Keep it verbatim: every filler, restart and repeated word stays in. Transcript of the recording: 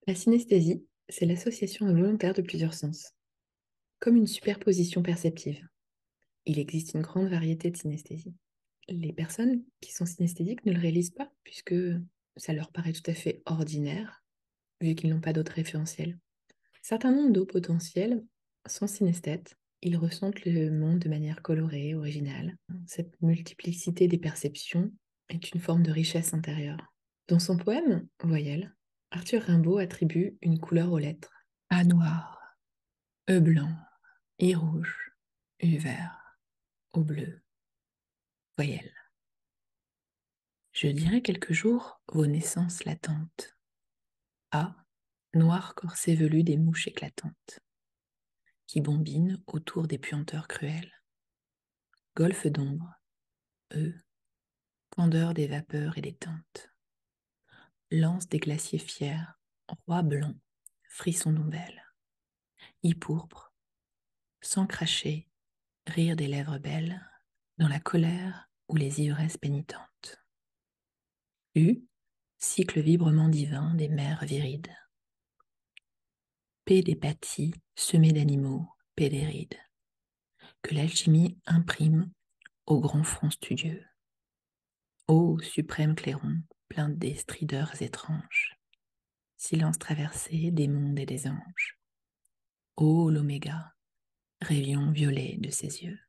La synesthésie, c'est l'association involontaire de plusieurs sens, comme une superposition perceptive. Il existe une grande variété de synesthésie. Les personnes qui sont synesthésiques ne le réalisent pas, puisque ça leur paraît tout à fait ordinaire, vu qu'ils n'ont pas d'autres référentiels. Certains nombres d'eau potentiels sont synesthètes. Ils ressentent le monde de manière colorée, originale. Cette multiplicité des perceptions est une forme de richesse intérieure. Dans son poème Voyelle, Arthur Rimbaud attribue une couleur aux lettres. A noir, E blanc, I rouge, U vert, O bleu, voyelle. Je dirai quelques jours vos naissances latentes. A, noir corset velu des mouches éclatantes, qui bombinent autour des puanteurs cruels. Golfe d'ombre, E, candeur des vapeurs et des tentes. Lance des glaciers fiers, roi blanc, frisson d'ombelle. I pourpre, sang craché, rire des lèvres belles, dans la colère ou les ivresses pénitentes. U, cycle vibrement divin des mers virides. P des bâtis semés d'animaux, P des rides, que l'alchimie imprime au grand front studieux. Ô suprême clairon, plein des strideurs étranges, silence traversé des mondes et des anges. Ô l'oméga, rayon violet de ses yeux.